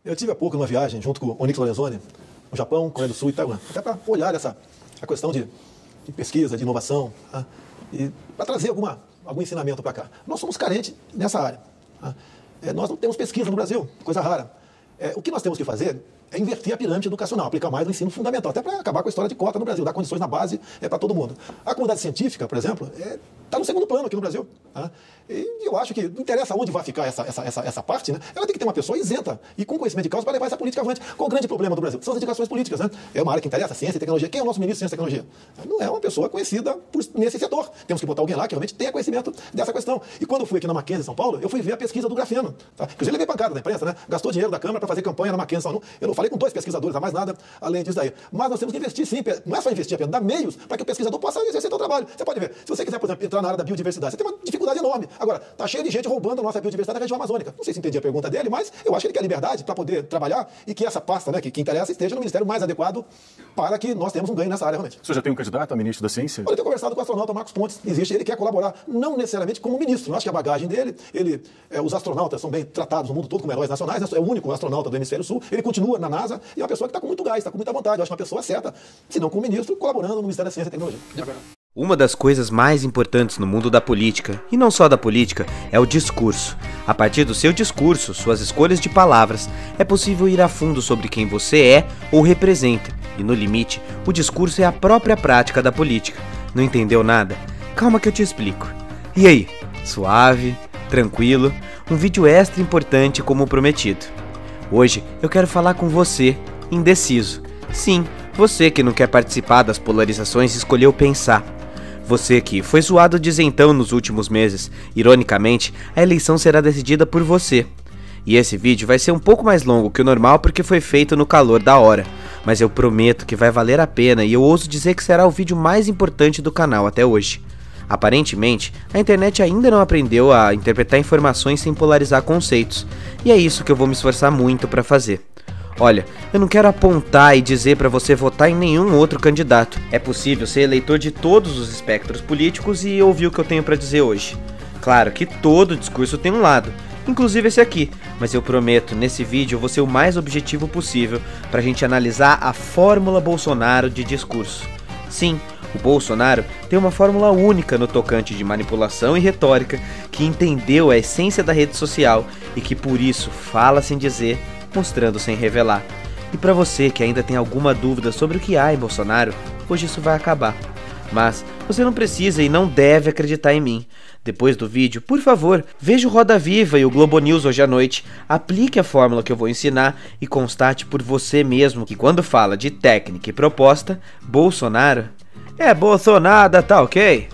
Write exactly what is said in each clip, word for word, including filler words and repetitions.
Eu tive há pouco uma viagem junto com o Onyx Lorenzoni, no Japão, Coreia do Sul e Taiwan, até para olhar essa a questão de, de pesquisa, de inovação, tá? E para trazer alguma, algum ensinamento para cá. Nós somos carentes nessa área. Tá? É, nós não temos pesquisa no Brasil, coisa rara. É, o que nós temos que fazer é inverter a pirâmide educacional, aplicar mais o ensino fundamental, até para acabar com a história de cota no Brasil, dar condições na base é, para todo mundo. A comunidade científica, por exemplo, está é, no segundo plano aqui no Brasil. Tá? E eu acho que não interessa onde vai ficar essa, essa, essa, essa parte, né? Ela tem que ter uma pessoa isenta e com conhecimento de causa para levar essa política avante. Qual o grande problema do Brasil? São as indicações políticas. Né? É uma área que interessa, ciência e tecnologia. Quem é o nosso ministro de ciência e tecnologia? Não é uma pessoa conhecida por, nesse setor. Temos que botar alguém lá que realmente tenha conhecimento dessa questão. E quando eu fui aqui na Mackenzie, em São Paulo, eu fui ver a pesquisa do grafeno. Tá? Inclusive, eu levei pancada da imprensa, né? Gastou dinheiro da Câmara para fazer campanha na Mackenzie. Eu não falei com dois pesquisadores, a mais nada além disso daí. Mas nós temos que investir sim, não é só investir apenas, dar meios para que o pesquisador possa exercer seu trabalho. Você pode ver, se você quiser, por exemplo, entrar na área da biodiversidade, você tem uma dificuldade enorme. Agora, está cheio de gente roubando a nossa biodiversidade na região amazônica. Não sei se entendi a pergunta dele, mas eu acho que ele quer liberdade para poder trabalhar e que essa pasta, né, que, que interessa, esteja no ministério mais adequado para que nós tenhamos um ganho nessa área realmente. O senhor já tem um candidato a ministro da Ciência? Olha, eu tenho conversado com o astronauta Marcos Pontes. Existe, ele quer colaborar, não necessariamente como ministro. Eu acho que a bagagem dele, ele, é, os astronautas são bem tratados no mundo todo como heróis nacionais, né? É o único astronauta do Hemisfério Sul. Ele continua na NASA e é uma pessoa que está com muito gás, está com muita vontade. Eu acho uma pessoa certa, se não como ministro, colaborando no Ministério da Ciência e Tecnologia. Uma das coisas mais importantes no mundo da política, e não só da política, é o discurso. A partir do seu discurso, suas escolhas de palavras, é possível ir a fundo sobre quem você é ou representa. E no limite, o discurso é a própria prática da política. Não entendeu nada? Calma que eu te explico. E aí? Suave? Tranquilo? Um vídeo extra importante como prometido. Hoje eu quero falar com você, indeciso. Sim, você que não quer participar das polarizações e escolheu pensar. Você que foi zoado de isentão nos últimos meses. Ironicamente, a eleição será decidida por você. E esse vídeo vai ser um pouco mais longo que o normal porque foi feito no calor da hora. Mas eu prometo que vai valer a pena e eu ouso dizer que será o vídeo mais importante do canal até hoje. Aparentemente, a internet ainda não aprendeu a interpretar informações sem polarizar conceitos. E é isso que eu vou me esforçar muito para fazer. Olha, eu não quero apontar e dizer para você votar em nenhum outro candidato. É possível ser eleitor de todos os espectros políticos e ouvir o que eu tenho para dizer hoje. Claro que todo discurso tem um lado, inclusive esse aqui, mas eu prometo, nesse vídeo eu vou ser o mais objetivo possível para a gente analisar a fórmula Bolsonaro de discurso. Sim, o Bolsonaro tem uma fórmula única no tocante de manipulação e retórica, que entendeu a essência da rede social e que por isso fala sem dizer, mostrando sem revelar. E para você que ainda tem alguma dúvida sobre o que há em Bolsonaro, hoje isso vai acabar. Mas você não precisa e não deve acreditar em mim. Depois do vídeo, por favor, veja o Roda Viva e o Globo News hoje à noite, aplique a fórmula que eu vou ensinar e constate por você mesmo que quando fala de técnica e proposta, Bolsonaro é Bolsonaro, tá ok?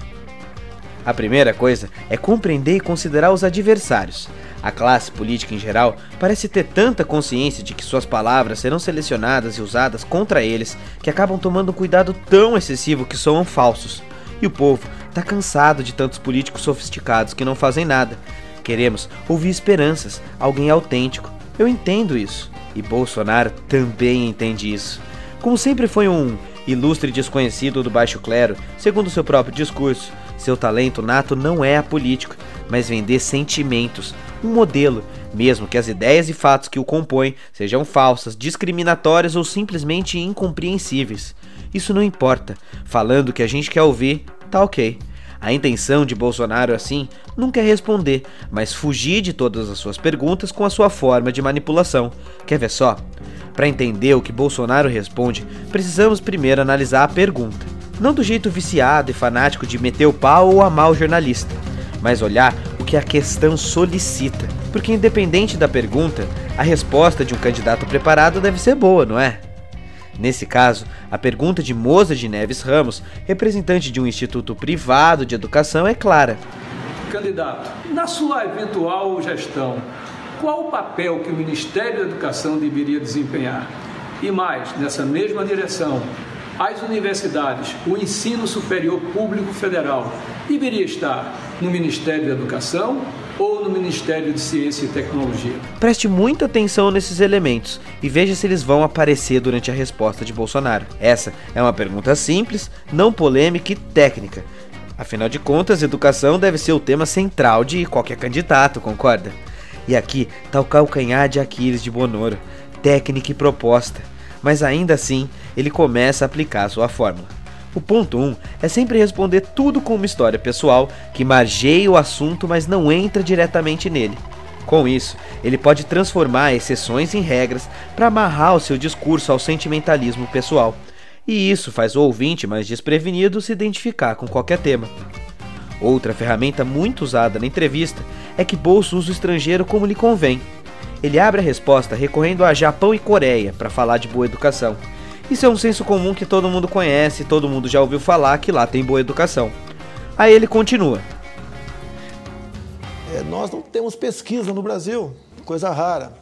A primeira coisa é compreender e considerar os adversários. A classe política em geral parece ter tanta consciência de que suas palavras serão selecionadas e usadas contra eles que acabam tomando um cuidado tão excessivo que soam falsos. E o povo tá cansado de tantos políticos sofisticados que não fazem nada. Queremos ouvir esperanças, alguém autêntico. Eu entendo isso. E Bolsonaro também entende isso. Como sempre foi um ilustre desconhecido do baixo clero, segundo seu próprio discurso, seu talento nato não é a política, mas vender sentimentos, um modelo, mesmo que as ideias e fatos que o compõem sejam falsas, discriminatórias ou simplesmente incompreensíveis. Isso não importa, falando o que a gente quer ouvir, tá ok. A intenção de Bolsonaro, assim, nunca é responder, mas fugir de todas as suas perguntas com a sua forma de manipulação. Quer ver só? Para entender o que Bolsonaro responde, precisamos primeiro analisar a pergunta. Não do jeito viciado e fanático de meter o pau ou amar o jornalista, mas olhar o que a questão solicita. Porque independente da pergunta, a resposta de um candidato preparado deve ser boa, não é? Nesse caso, a pergunta de Moza de Neves Ramos, representante de um instituto privado de educação, é clara. Candidato, na sua eventual gestão, qual o papel que o Ministério da Educação deveria desempenhar? E mais, nessa mesma direção, as universidades, o ensino superior público federal, deveria estar no Ministério da Educação ou no Ministério de Ciência e Tecnologia? Preste muita atenção nesses elementos e veja se eles vão aparecer durante a resposta de Bolsonaro. Essa é uma pergunta simples, não polêmica e técnica. Afinal de contas, educação deve ser o tema central de qualquer candidato, concorda? E aqui tá o calcanhar de Aquiles de Bonoro, técnica e proposta. Mas ainda assim, ele começa a aplicar a sua fórmula. O ponto um é sempre responder tudo com uma história pessoal que margeia o assunto, mas não entra diretamente nele. Com isso, ele pode transformar exceções em regras para amarrar o seu discurso ao sentimentalismo pessoal. E isso faz o ouvinte mais desprevenido se identificar com qualquer tema. Outra ferramenta muito usada na entrevista é que Bolso usa o estrangeiro como lhe convém. Ele abre a resposta recorrendo a Japão e Coreia para falar de boa educação. Isso é um senso comum que todo mundo conhece, todo mundo já ouviu falar que lá tem boa educação. Aí ele continua. É, nós não temos pesquisa no Brasil, coisa rara.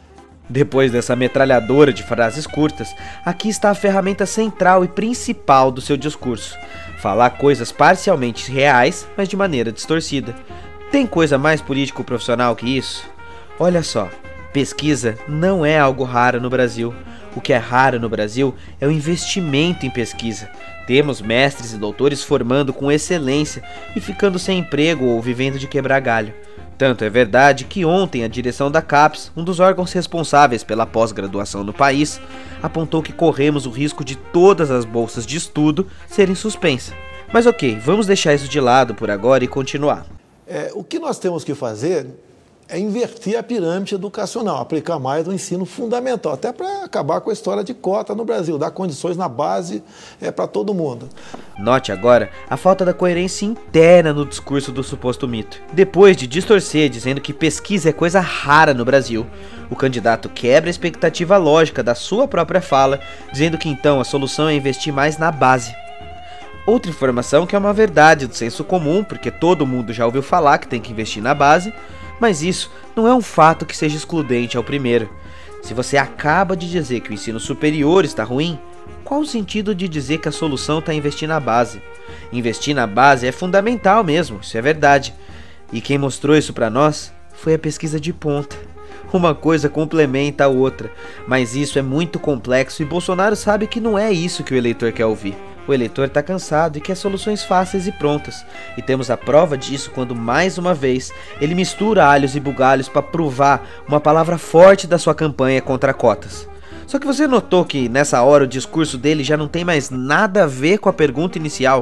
Depois dessa metralhadora de frases curtas, aqui está a ferramenta central e principal do seu discurso. Falar coisas parcialmente reais, mas de maneira distorcida. Tem coisa mais político-profissional que isso? Olha só, pesquisa não é algo raro no Brasil. O que é raro no Brasil é o investimento em pesquisa. Temos mestres e doutores formando com excelência e ficando sem emprego ou vivendo de quebrar galho. Tanto é verdade que ontem a direção da CAPES, um dos órgãos responsáveis pela pós-graduação no país, apontou que corremos o risco de todas as bolsas de estudo serem suspensas. Mas ok, vamos deixar isso de lado por agora e continuar. É, o que nós temos que fazer é inverter a pirâmide educacional, aplicar mais o ensino fundamental, até para acabar com a história de cota no Brasil, dar condições na base é, para todo mundo. Note agora a falta da coerência interna no discurso do suposto mito. Depois de distorcer dizendo que pesquisa é coisa rara no Brasil, o candidato quebra a expectativa lógica da sua própria fala, dizendo que então a solução é investir mais na base. Outra informação que é uma verdade do senso comum, porque todo mundo já ouviu falar que tem que investir na base, mas isso não é um fato que seja excludente ao primeiro. Se você acaba de dizer que o ensino superior está ruim, qual o sentido de dizer que a solução está em investir na base? Investir na base é fundamental mesmo, isso é verdade. E quem mostrou isso para nós foi a pesquisa de ponta. Uma coisa complementa a outra, mas isso é muito complexo e Bolsonaro sabe que não é isso que o eleitor quer ouvir. O eleitor está cansado e quer soluções fáceis e prontas. E temos a prova disso quando, mais uma vez, ele mistura alhos e bugalhos para provar uma palavra forte da sua campanha contra cotas. Só que você notou que, nessa hora, o discurso dele já não tem mais nada a ver com a pergunta inicial?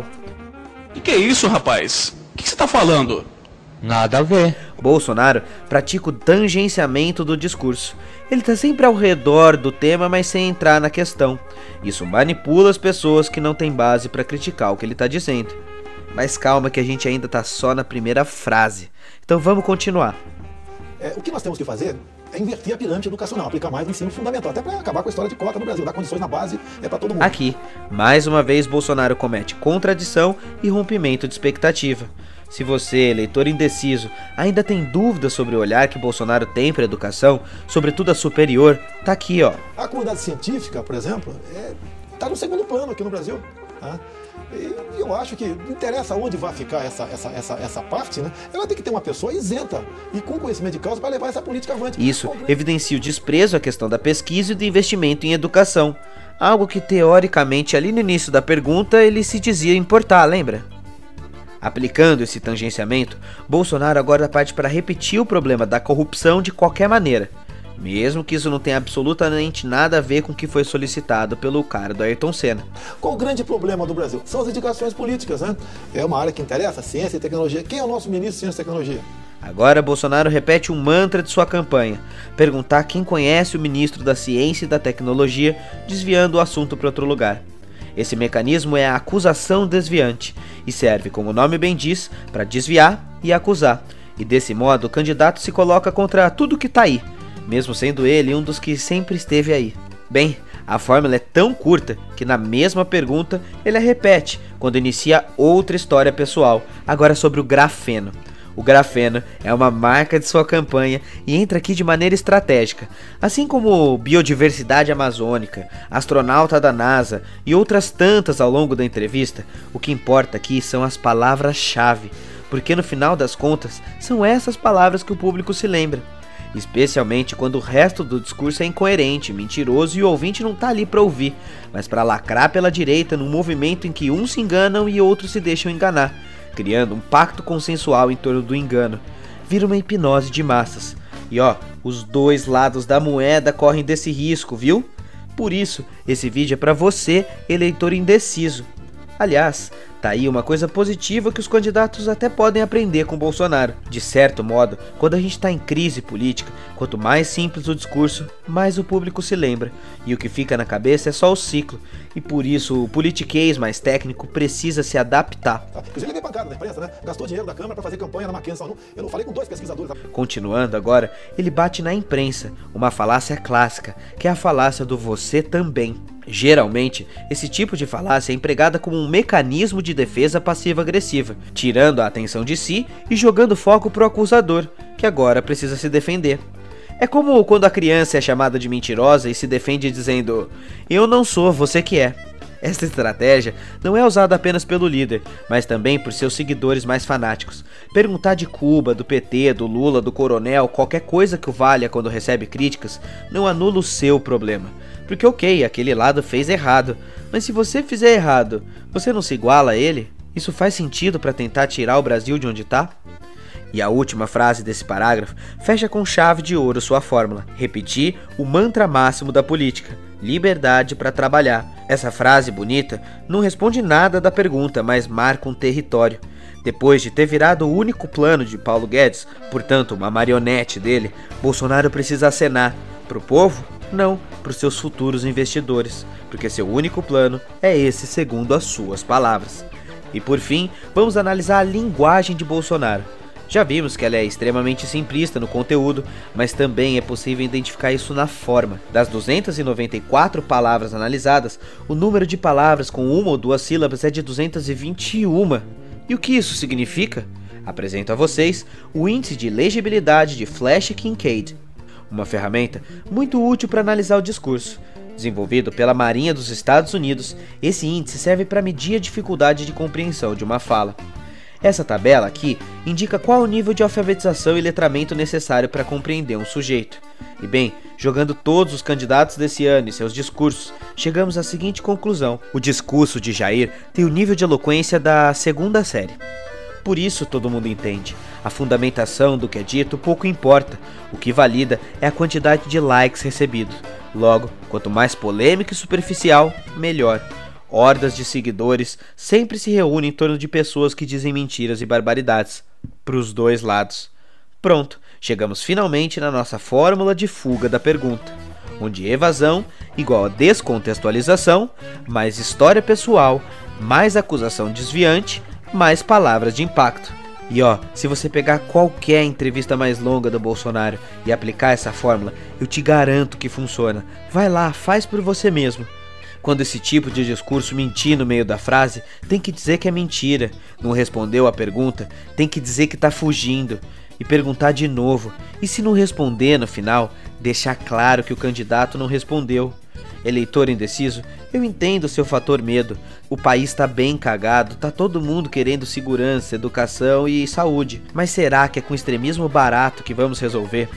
O que é isso, rapaz? O que você está falando? Nada a ver. Bolsonaro pratica o tangenciamento do discurso. Ele está sempre ao redor do tema, mas sem entrar na questão. Isso manipula as pessoas que não têm base para criticar o que ele está dizendo. Mas calma que a gente ainda está só na primeira frase. Então vamos continuar. É, o que nós temos que fazer é inverter a pirâmide educacional, aplicar mais o ensino fundamental, até para acabar com a história de cota no Brasil, dar condições na base é para todo mundo. Aqui, mais uma vez, Bolsonaro comete contradição e rompimento de expectativa. Se você, eleitor indeciso, ainda tem dúvidas sobre o olhar que Bolsonaro tem para a educação, sobretudo a superior, tá aqui, ó. A comunidade científica, por exemplo, está no segundo plano aqui no Brasil. Tá? E eu acho que não interessa onde vai ficar essa, essa, essa, essa parte, né? Ela tem que ter uma pessoa isenta e com conhecimento de causa para levar essa política avante. Isso evidencia o desprezo à questão da pesquisa e do investimento em educação. Algo que, teoricamente, ali no início da pergunta, ele se dizia importar, lembra? Aplicando esse tangenciamento, Bolsonaro agora parte para repetir o problema da corrupção de qualquer maneira, mesmo que isso não tenha absolutamente nada a ver com o que foi solicitado pelo cara do Ayrton Senna. Qual o grande problema do Brasil? São as indicações políticas, né? É uma área que interessa, ciência e tecnologia. Quem é o nosso ministro de ciência e tecnologia? Agora Bolsonaro repete um mantra de sua campanha, perguntar quem conhece o ministro da ciência e da tecnologia, desviando o assunto para outro lugar. Esse mecanismo é a acusação desviante e serve, como o nome bem diz, para desviar e acusar. E desse modo o candidato se coloca contra tudo que está aí, mesmo sendo ele um dos que sempre esteve aí. Bem, a fórmula é tão curta que na mesma pergunta ele a repete quando inicia outra história pessoal, agora sobre o grafeno. O grafeno é uma marca de sua campanha e entra aqui de maneira estratégica, assim como biodiversidade amazônica, astronauta da NASA e outras tantas ao longo da entrevista. O que importa aqui são as palavras-chave, porque no final das contas são essas palavras que o público se lembra. Especialmente quando o resto do discurso é incoerente, mentiroso e o ouvinte não está ali para ouvir, mas para lacrar pela direita num movimento em que uns se enganam e outros se deixam enganar, criando um pacto consensual em torno do engano. Vira uma hipnose de massas. E ó, os dois lados da moeda correm desse risco, viu? Por isso, esse vídeo é para você, eleitor indeciso. Aliás, tá aí uma coisa positiva que os candidatos até podem aprender com Bolsonaro. De certo modo, quando a gente tá em crise política, quanto mais simples o discurso, mais o público se lembra. E o que fica na cabeça é só o ciclo. E por isso, o politiquês mais técnico precisa se adaptar. Tá? Inclusive, ele pancada da imprensa, né? Gastou dinheiro da Câmara para fazer campanha na Mackenzie. Eu não falei com dois pesquisadores. Continuando agora, ele bate na imprensa, uma falácia clássica, que é a falácia do você também. Geralmente, esse tipo de falácia é empregada como um mecanismo de defesa passiva-agressiva, tirando a atenção de si e jogando foco pro acusador, que agora precisa se defender. É como quando a criança é chamada de mentirosa e se defende dizendo: "Eu não sou, você que é". Esta estratégia não é usada apenas pelo líder, mas também por seus seguidores mais fanáticos. Perguntar de Cuba, do P T, do Lula, do Coronel, qualquer coisa que o valha quando recebe críticas, não anula o seu problema. Porque ok, aquele lado fez errado, mas se você fizer errado, você não se iguala a ele? Isso faz sentido para tentar tirar o Brasil de onde tá? E a última frase desse parágrafo fecha com chave de ouro sua fórmula: repetir o mantra máximo da política: liberdade para trabalhar. Essa frase bonita não responde nada da pergunta, mas marca um território. Depois de ter virado o único plano de Paulo Guedes, portanto uma marionete dele, Bolsonaro precisa acenar. Pro povo? Não, para os seus futuros investidores, porque seu único plano é esse, segundo as suas palavras. E por fim, vamos analisar a linguagem de Bolsonaro. Já vimos que ela é extremamente simplista no conteúdo, mas também é possível identificar isso na forma. Das duzentas e noventa e quatro palavras analisadas, o número de palavras com uma ou duas sílabas é de duzentas e vinte e uma. E o que isso significa? Apresento a vocês o índice de legibilidade de Flash-Kincaid, uma ferramenta muito útil para analisar o discurso. Desenvolvido pela Marinha dos Estados Unidos, esse índice serve para medir a dificuldade de compreensão de uma fala. Essa tabela aqui indica qual o nível de alfabetização e letramento necessário para compreender um sujeito. E bem, jogando todos os candidatos desse ano e seus discursos, chegamos à seguinte conclusão: o discurso de Jair tem o nível de eloquência da segunda série. Por isso todo mundo entende. A fundamentação do que é dito pouco importa. O que valida é a quantidade de likes recebidos. Logo, quanto mais polêmico e superficial, melhor. Hordas de seguidores sempre se reúnem em torno de pessoas que dizem mentiras e barbaridades. Pros dois lados. Pronto, chegamos finalmente na nossa fórmula de fuga da pergunta, onde evasão igual a descontextualização, mais história pessoal, mais acusação desviante, mais palavras de impacto. E ó, se você pegar qualquer entrevista mais longa do Bolsonaro e aplicar essa fórmula, eu te garanto que funciona. Vai lá, faz por você mesmo. Quando esse tipo de discurso mentir no meio da frase, tem que dizer que é mentira. Não respondeu a pergunta, tem que dizer que tá fugindo. E perguntar de novo. E se não responder no final, deixar claro que o candidato não respondeu. Eleitor indeciso, eu entendo o seu fator medo. O país tá bem cagado, tá todo mundo querendo segurança, educação e saúde. Mas será que é com extremismo barato que vamos resolver?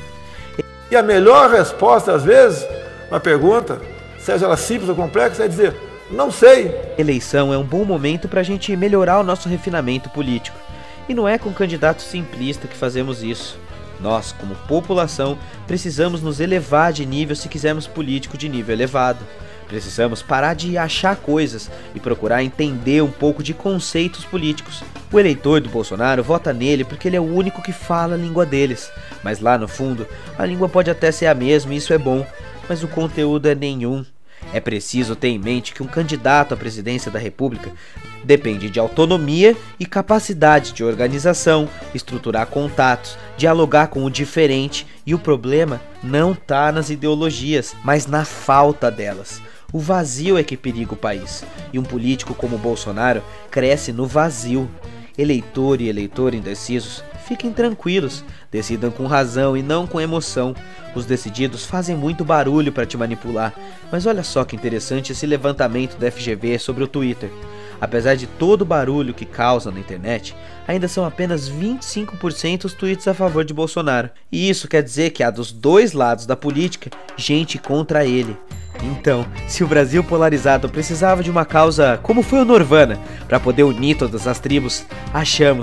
E a melhor resposta, às vezes, uma pergunta, seja ela simples ou complexa, é dizer: não sei. Eleição é um bom momento para a gente melhorar o nosso refinamento político. E não é com candidato simplista que fazemos isso. Nós, como população, precisamos nos elevar de nível se quisermos político de nível elevado. Precisamos parar de achar coisas e procurar entender um pouco de conceitos políticos. O eleitor do Bolsonaro vota nele porque ele é o único que fala a língua deles. Mas lá no fundo, a língua pode até ser a mesma e isso é bom, mas o conteúdo é nenhum. É preciso ter em mente que um candidato à presidência da República depende de autonomia e capacidade de organização, estruturar contatos, dialogar com o diferente, e o problema não está nas ideologias, mas na falta delas. O vazio é que periga o país, e um político como Bolsonaro cresce no vazio. Eleitor e eleitor indecisos, fiquem tranquilos, decidam com razão e não com emoção. Os decididos fazem muito barulho para te manipular, mas olha só que interessante esse levantamento da F G V sobre o Twitter. Apesar de todo o barulho que causa na internet, ainda são apenas vinte e cinco por cento os tweets a favor de Bolsonaro. E isso quer dizer que há dos dois lados da política gente contra ele. Então, se o Brasil polarizado precisava de uma causa como foi o Nirvana para poder unir todas as tribos, achamos.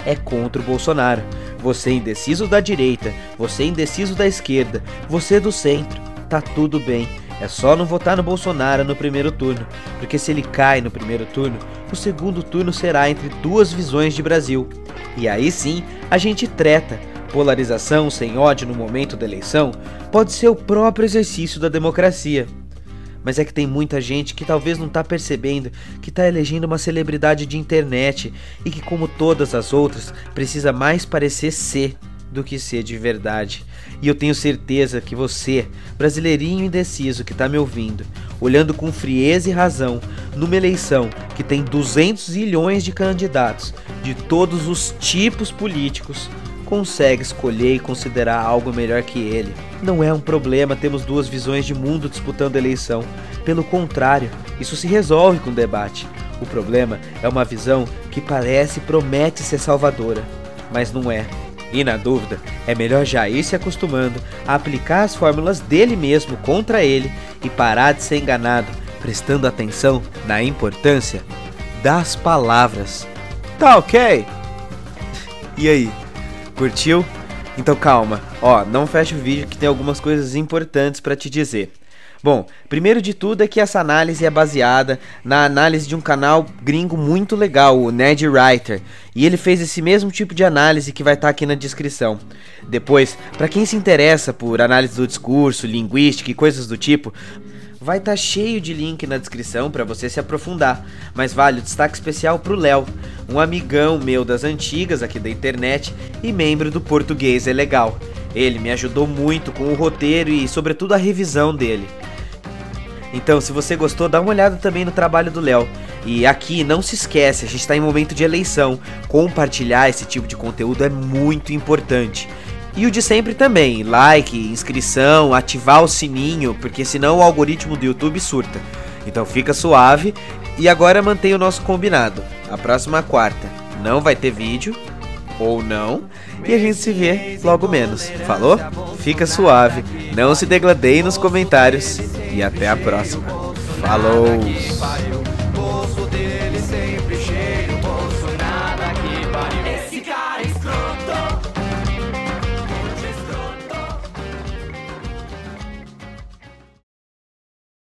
é contra o Bolsonaro. Você indeciso da direita, você indeciso da esquerda, você do centro, tá tudo bem. É só não votar no Bolsonaro no primeiro turno, porque se ele cai no primeiro turno, o segundo turno será entre duas visões de Brasil. E aí sim, a gente treta. Polarização sem ódio no momento da eleição pode ser o próprio exercício da democracia. Mas é que tem muita gente que talvez não tá percebendo que tá elegendo uma celebridade de internet e que, como todas as outras, precisa mais parecer ser do que ser de verdade. E eu tenho certeza que você, brasileirinho indeciso que tá me ouvindo, olhando com frieza e razão numa eleição que tem duzentos milhões de candidatos de todos os tipos políticos, consegue escolher e considerar algo melhor que ele. Não é um problema termos duas visões de mundo disputando a eleição. Pelo contrário, isso se resolve com debate. O problema é uma visão que parece e promete ser salvadora, mas não é. E na dúvida, é melhor já ir se acostumando a aplicar as fórmulas dele mesmo contra ele e parar de ser enganado, prestando atenção na importância das palavras. Tá ok? E aí? Curtiu? Então calma, ó, não fecha o vídeo que tem algumas coisas importantes pra te dizer. Bom, primeiro de tudo é que essa análise é baseada na análise de um canal gringo muito legal, o Ned Writer, e ele fez esse mesmo tipo de análise que vai estar aqui na descrição. Depois, pra quem se interessa por análise do discurso, linguística e coisas do tipo, vai estar cheio de link na descrição para você se aprofundar, mas vale o destaque especial pro Léo, um amigão meu das antigas aqui da internet e membro do Português é Legal. Ele me ajudou muito com o roteiro e sobretudo a revisão dele. Então, se você gostou, dá uma olhada também no trabalho do Léo. E aqui, não se esquece, a gente está em momento de eleição. Compartilhar esse tipo de conteúdo é muito importante. E o de sempre também, like, inscrição, ativar o sininho, porque senão o algoritmo do YouTube surta. Então fica suave. E agora mantenha o nosso combinado. A próxima quarta não vai ter vídeo, ou não, e a gente se vê logo menos. Falou? Fica suave, não se degladeie nos comentários e até a próxima. Falou!